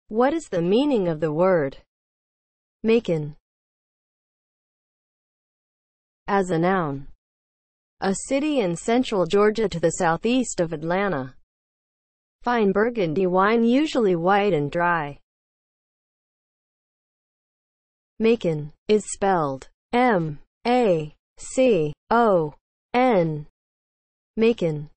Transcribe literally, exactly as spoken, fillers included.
What is the meaning of the word MACON as a noun? A city in central Georgia to the southeast of Atlanta. Fine Burgundy wine, usually white and dry. MACON is spelled M A C O N. MACON.